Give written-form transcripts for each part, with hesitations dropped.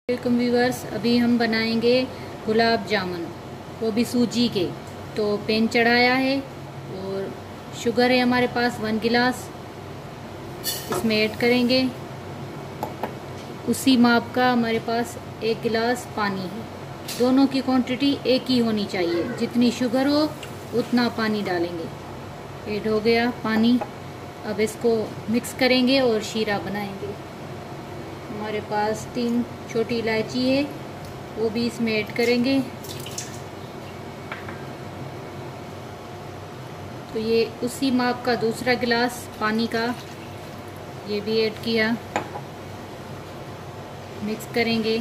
Welcome viewers. अभी हम बनाएंगे गुलाब जामुन, वो भी सूजी के। तो पैन चढ़ाया है और शुगर है हमारे पास 1 गिलास, इसमें ऐड करेंगे। उसी माप का हमारे पास 1 गिलास पानी है। दोनों की क्वांटिटी एक ही होनी चाहिए, जितनी शुगर हो उतना पानी डालेंगे। ऐड हो गया पानी। अब इसको मिक्स करेंगे और शीरा बनाएंगे। हमारे पास 3 छोटी इलायची है, वो भी इसमें ऐड करेंगे। तो ये उसी माप का दूसरा गिलास पानी का, ये भी ऐड किया। मिक्स करेंगे।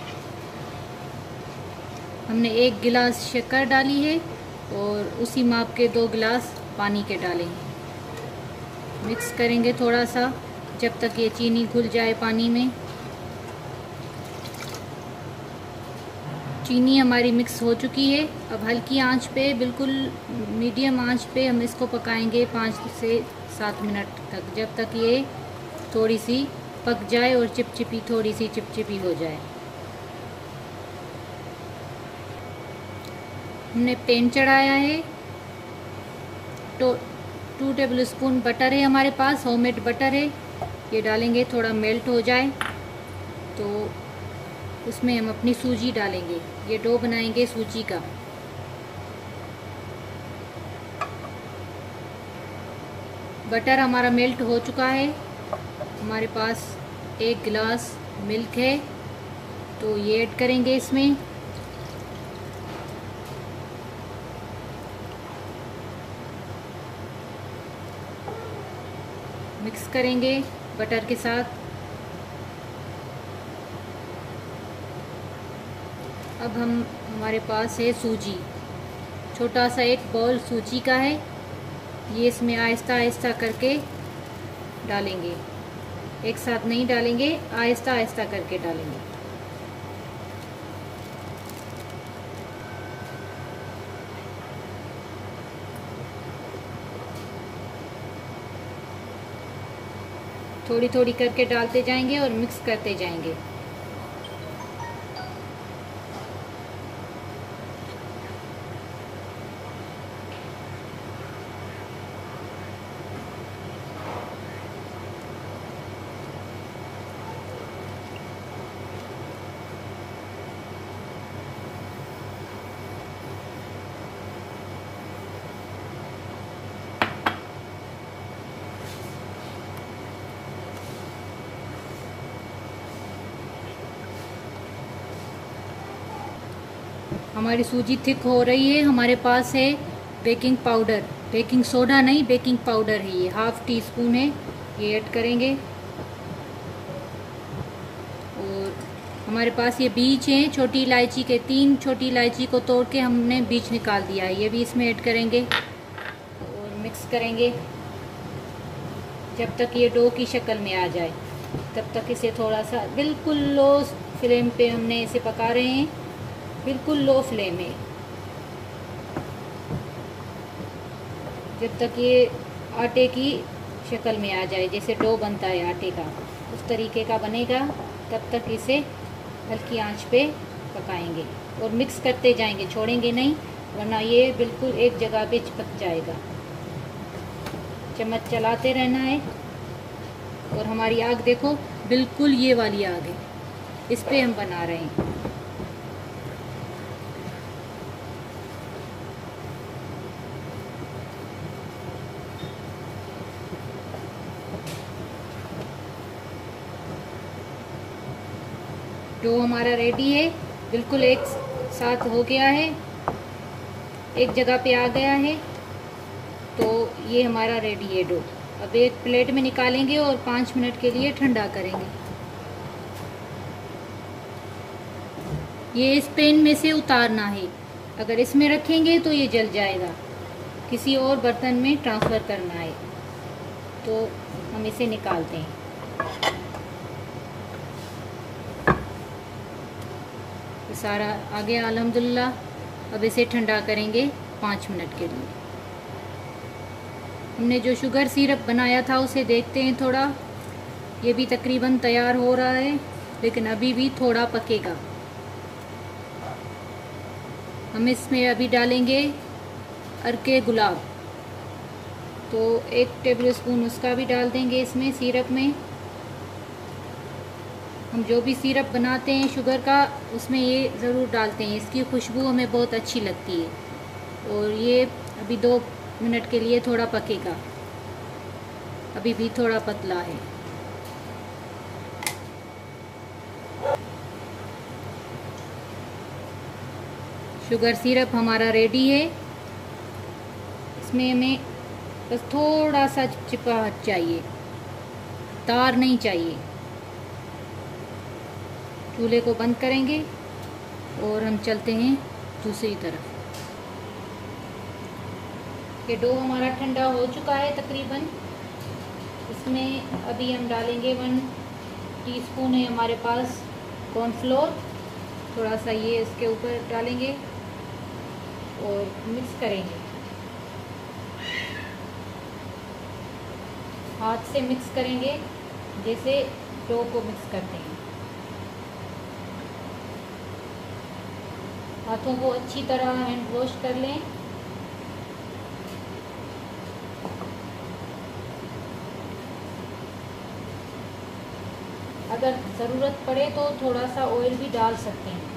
हमने 1 गिलास शक्कर डाली है और उसी माप के 2 गिलास पानी के डालेंगे। मिक्स करेंगे थोड़ा सा, जब तक ये चीनी घुल जाए पानी में। चीनी हमारी मिक्स हो चुकी है। अब हल्की आंच पे, बिल्कुल मीडियम आंच पे हम इसको पकाएंगे 5 से 7 मिनट तक, जब तक ये थोड़ी सी पक जाए और थोड़ी सी चिपचिपी हो जाए। हमने पैन चढ़ाया है। तो 2 टेबल स्पून बटर है हमारे पास, होममेड बटर है। ये डालेंगे, थोड़ा मेल्ट हो जाए तो उसमें हम अपनी सूजी डालेंगे। ये डो बनाएंगे सूजी का। बटर हमारा मेल्ट हो चुका है। हमारे पास 1 गिलास मिल्क है, तो ये ऐड करेंगे इसमें। मिक्स करेंगे बटर के साथ। अब हमारे पास है सूजी, छोटा सा 1 बाउल सूजी का है। ये इसमें आहिस्ता आहिस्ता करके डालेंगे, एक साथ नहीं डालेंगे, आहिस्ता आहिस्ता करके डालेंगे। थोड़ी थोड़ी करके डालते जाएंगे और मिक्स करते जाएंगे। हमारी सूजी थिक हो रही है। हमारे पास है बेकिंग पाउडर, बेकिंग सोडा नहीं, बेकिंग पाउडर है। ये 1/2 टीस्पून है, ये ऐड करेंगे। और हमारे पास ये बीज हैं छोटी इलायची के, 3 छोटी इलायची को तोड़ के हमने बीज निकाल दिया है, ये भी इसमें ऐड करेंगे और मिक्स करेंगे जब तक ये डो की शक्ल में आ जाए। तब तक इसे थोड़ा सा बिल्कुल लो फ्लेम पे हमने इसे पका रहे हैं, बिल्कुल लो फ्लेम में, जब तक ये आटे की शक्ल में आ जाए। जैसे डो बनता है आटे का, उस तरीके का बनेगा। तब तक इसे हल्की आंच पे पकाएंगे और मिक्स करते जाएंगे, छोड़ेंगे नहीं, वरना ये बिल्कुल एक जगह पे चिपक जाएगा। चम्मच चलाते रहना है। और हमारी आग देखो, बिल्कुल ये वाली आग है, इस पे हम बना रहे हैं। डो हमारा रेडी है, बिल्कुल एक साथ हो गया है, एक जगह पे आ गया है। तो ये हमारा रेडी है डो। अब एक प्लेट में निकालेंगे और 5 मिनट के लिए ठंडा करेंगे। ये इस पैन में से उतारना है, अगर इसमें रखेंगे तो ये जल जाएगा। किसी और बर्तन में ट्रांसफ़र करना है, तो हम इसे निकालते हैं। सारा आ गया अल्हम्दुलिल्लाह। अब इसे ठंडा करेंगे 5 मिनट के लिए। हमने जो शुगर सिरप बनाया था उसे देखते हैं थोड़ा। ये भी तकरीबन तैयार हो रहा है। लेकिन अभी भी थोड़ा पकेगा। हम इसमें अभी डालेंगे अर्के गुलाब, तो 1 टेबल स्पून उसका भी डाल देंगे इसमें सिरप में। हम जो भी सिरप बनाते हैं शुगर का, उसमें ये ज़रूर डालते हैं, इसकी खुशबू हमें बहुत अच्छी लगती है। और ये अभी 2 मिनट के लिए थोड़ा पकेगा, अभी भी थोड़ा पतला है। शुगर सिरप हमारा रेडी है। इसमें हमें बस थोड़ा सा चिपचिपाहट चाहिए, तार नहीं चाहिए। चूल्हे को बंद करेंगे और हम चलते हैं दूसरी तरफ। ये डो हमारा ठंडा हो चुका है तकरीबन। इसमें अभी हम डालेंगे 1 टीस्पून है हमारे पास कॉर्नफ्लोर, थोड़ा सा ये इसके ऊपर डालेंगे और मिक्स करेंगे। हाथ से मिक्स करेंगे जैसे डो को मिक्स करते हैं। हाथों को अच्छी तरह हैंड वॉश कर लें। अगर ज़रूरत पड़े तो थोड़ा सा ऑयल भी डाल सकते हैं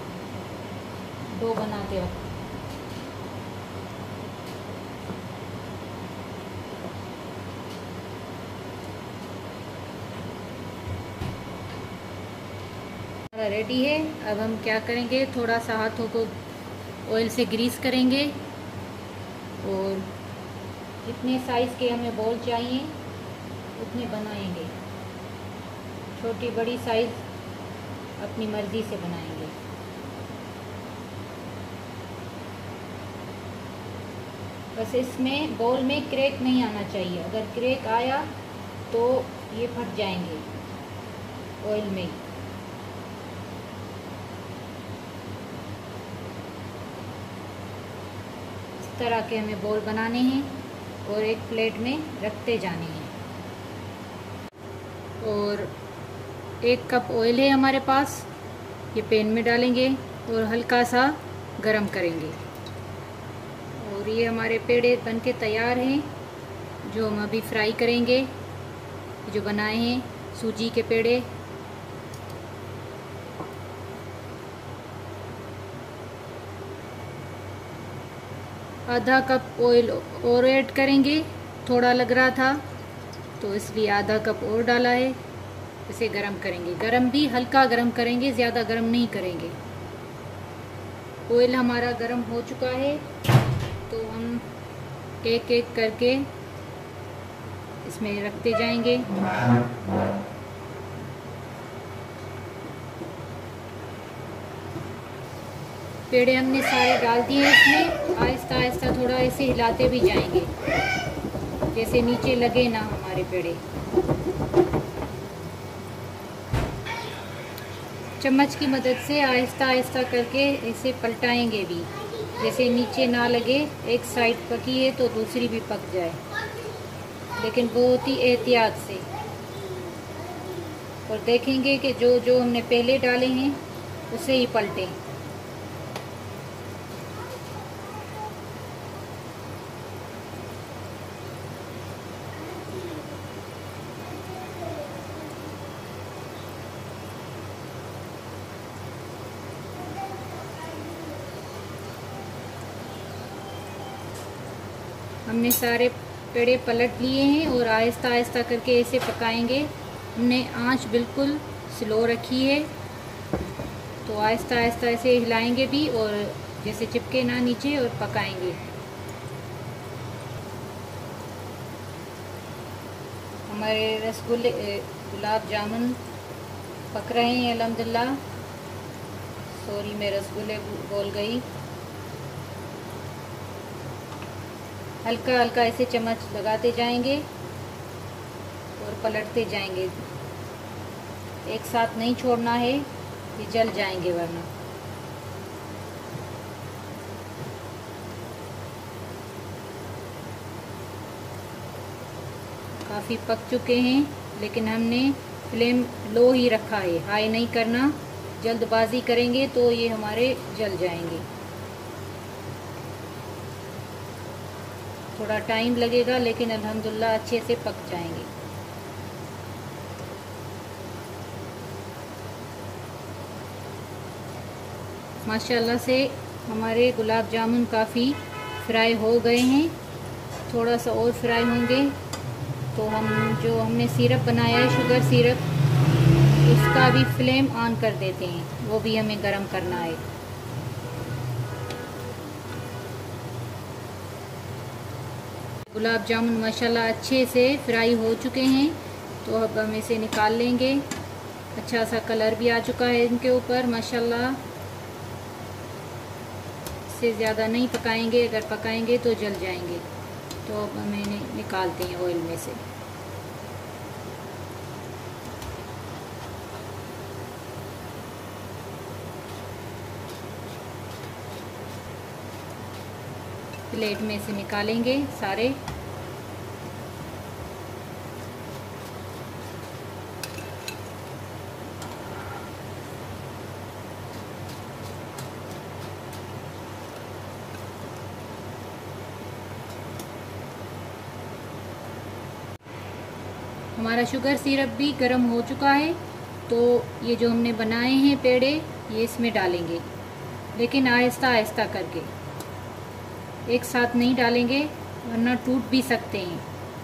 डो बनाते वक्त। रेडी है। अब हम क्या करेंगे, थोड़ा सा हाथों को ऑयल से ग्रीस करेंगे और जितने साइज़ के हमें बॉल चाहिए उतने बनाएंगे। छोटी बड़ी साइज़ अपनी मर्ज़ी से बनाएंगे। बस इसमें बॉल में क्रैक नहीं आना चाहिए, अगर क्रैक आया तो ये फट जाएंगे ऑयल में। इस तरह के हमें बॉल बनाने हैं और एक प्लेट में रखते जाने हैं। और 1 कप ऑयल है हमारे पास, ये पैन में डालेंगे और हल्का सा गरम करेंगे। और ये हमारे पेड़े बनके तैयार हैं, जो हम अभी फ्राई करेंगे। जो बनाए हैं सूजी के पेड़े। आधा कप ऑयल और ऐड करेंगे, थोड़ा लग रहा था तो इसलिए आधा कप और डाला है। इसे गरम करेंगे, गरम भी हल्का गरम करेंगे, ज़्यादा गरम नहीं करेंगे। ऑयल हमारा गरम हो चुका है, तो हम एक एक करके इसमें रखते जाएंगे। पेड़े हमने सारे डाल दिए इसमें। आहिस्ता आहिस्ता थोड़ा ऐसे हिलाते भी जाएंगे, जैसे नीचे लगे ना हमारे पेड़े। चम्मच की मदद से आहिस्ता आहिस्ता करके इसे पलटाएंगे भी, जैसे नीचे ना लगे। एक साइड पकी है तो दूसरी भी पक जाए, लेकिन बहुत ही एहतियात से। और देखेंगे कि जो जो हमने पहले डाले हैं उसे ही पलटें। हमने सारे पेड़े पलट लिए हैं और आहिस्ता आहिस्ता करके इसे पकाएंगे। हमने आंच बिल्कुल स्लो रखी है, तो आहिस्ता आहिस्ता इसे हिलाएंगे भी और जैसे चिपके ना नीचे, और पकाएंगे। हमारे रसगुल्ले गुलाब जामुन पक रहे हैं अल्हम्दुलिल्लाह। सॉरी, मैं रसगुल्ले बोल गई। हल्का हल्का ऐसे चम्मच लगाते जाएंगे और पलटते जाएंगे। एक साथ नहीं छोड़ना है, ये जल जाएंगे वरना। काफ़ी पक चुके हैं, लेकिन हमने फ्लेम लो ही रखा है, हाई नहीं करना। जल्दबाजी करेंगे तो ये हमारे जल जाएंगे। थोड़ा टाइम लगेगा लेकिन अल्हम्दुलिल्लाह अच्छे से पक जाएंगे। माशाल्लाह से हमारे गुलाब जामुन काफ़ी फ्राई हो गए हैं। थोड़ा सा और फ्राई होंगे तो हम जो हमने सिरप बनाया है, शुगर सिरप, उसका भी फ्लेम ऑन कर देते हैं। वो भी हमें गरम करना है। गुलाब जामुन माशाल्लाह अच्छे से फ्राई हो चुके हैं, तो अब हम इसे निकाल लेंगे। अच्छा सा कलर भी आ चुका है इनके ऊपर माशाल्लाह। इससे ज़्यादा नहीं पकाएंगे, अगर पकाएंगे तो जल जाएंगे। तो अब हम इन्हें निकालते हैं ऑयल में से। प्लेट में से निकालेंगे सारे। हमारा शुगर सिरप भी गर्म हो चुका है, तो ये जो हमने बनाए हैं पेड़े, ये इसमें डालेंगे, लेकिन आहिस्ता आहिस्ता करके, एक साथ नहीं डालेंगे वरना टूट भी सकते हैं।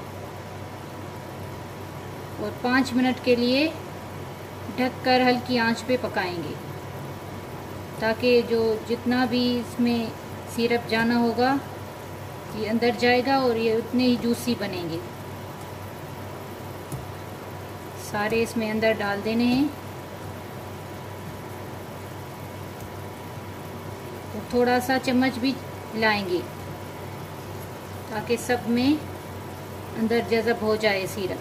और 5 मिनट के लिए ढककर हल्की आंच पे पकाएंगे, ताकि जो जितना भी इसमें सिरप जाना होगा ये अंदर जाएगा और ये उतने ही जूसी बनेंगे। सारे इसमें अंदर डाल देने हैं। तो थोड़ा सा चम्मच भी हिलाएंगे ताकि सब में अंदर जज़ब हो जाए सिरप।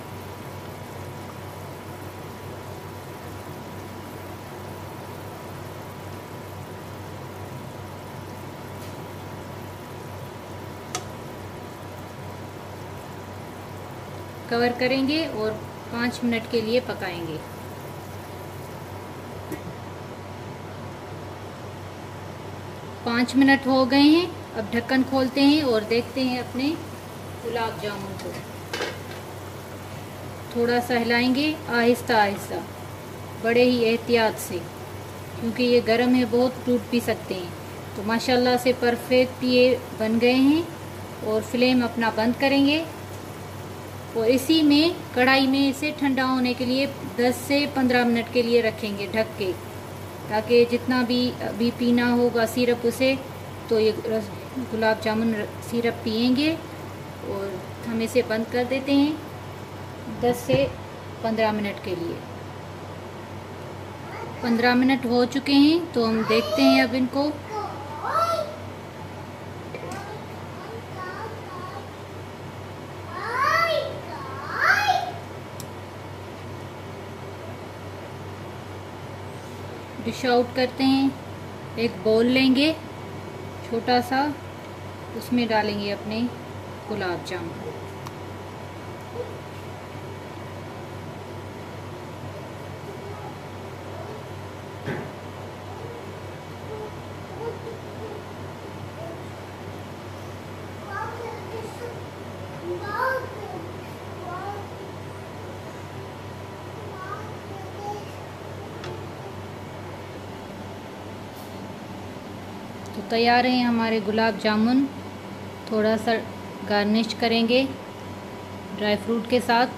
कवर करेंगे और 5 मिनट के लिए पकाएंगे। पाँच मिनट हो गए हैं। अब ढक्कन खोलते हैं और देखते हैं अपने गुलाब जामुन को। थोड़ा सा हिलाएंगे आहिस्ता आहिस्ता, बड़े ही एहतियात से, क्योंकि ये गर्म है बहुत, टूट भी सकते हैं। तो माशाल्लाह से परफेक्ट ये बन गए हैं। और फ्लेम अपना बंद करेंगे और इसी में कढ़ाई में इसे ठंडा होने के लिए 10 से 15 मिनट के लिए रखेंगे ढक के, ताकि जितना भी अभी पीना होगा सिरप उसे, तो ये गुलाब जामुन सिरप पिएंगे। और हम इसे बंद कर देते हैं 10 से 15 मिनट के लिए। 15 मिनट हो चुके हैं, तो हम देखते हैं अब इनको। डिश आउट करते हैं। एक बाउल लेंगे छोटा सा, उसमें डालेंगे अपने गुलाब जामुन। तो तैयार हैं हमारे गुलाब जामुन। थोड़ा सा गार्निश करेंगे ड्राई फ्रूट के साथ।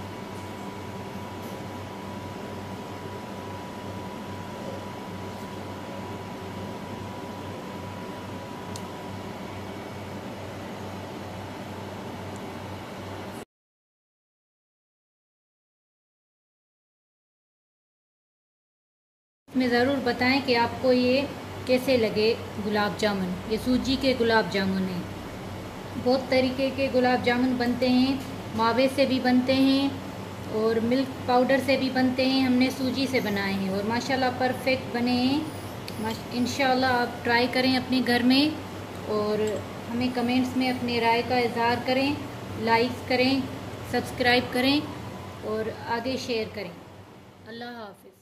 में ज़रूर बताएं कि आपको ये कैसे लगे गुलाब जामुन। ये सूजी के गुलाब जामुन हैं। बहुत तरीके के गुलाब जामुन बनते हैं, मावे से भी बनते हैं और मिल्क पाउडर से भी बनते हैं। हमने सूजी से बनाए हैं और माशाल्लाह परफेक्ट बने हैं। इंशाल्लाह आप ट्राई करें अपने घर में और हमें कमेंट्स में अपनी राय का इज़हार करें, लाइक करें, सब्सक्राइब करें और आगे शेयर करें। अल्लाह हाफिज़।